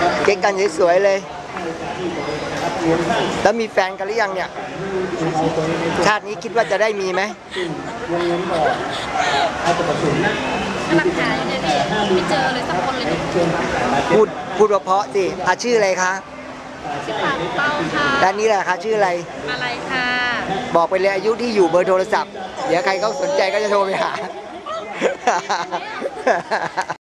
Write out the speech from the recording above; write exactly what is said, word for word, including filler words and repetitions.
เก๊กกันสวยๆเลยแล้วมีแฟนกันหรือยังเนี่ยชาตินี้คิดว่าจะได้มีไหมกำลังหาอยู่เนี่ยพี่ไม่เจอเลยสักคนเลยพูดพูดเพราะสิอาชื่ออะไรคะชื่อปากเป้าค่ะด้านนี้แหละคะชื่ออะไรอะไรค่ะบอกไปเลยอายุที่อยู่เบอร์โทรศัพท์เดี๋ยวใครเขาสนใจก็จะโทรไปหา